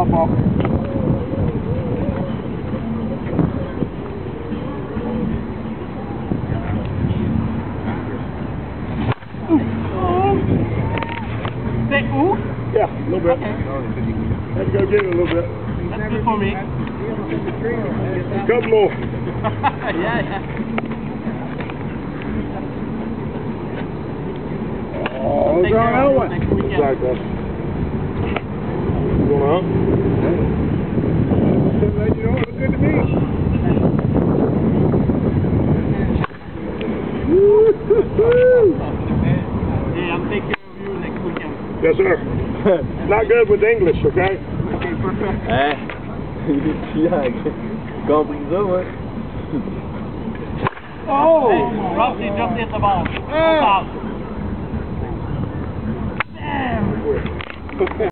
drop off. Say ooh? Yeah, a little bit. Okay. Had to go get it a little bit. That's good for me. A couple more. Yeah. Oh, Take care of you next weekend. Exactly. You want to hump? Just let you know, it was good to meet you. Yeah, I'm taking care of you next weekend. Yes, sir. Not good with English, okay? Okay, perfect. Compris ça, ouais. Oh! Hey, Roxy jumped in the ball. Ah. Damn!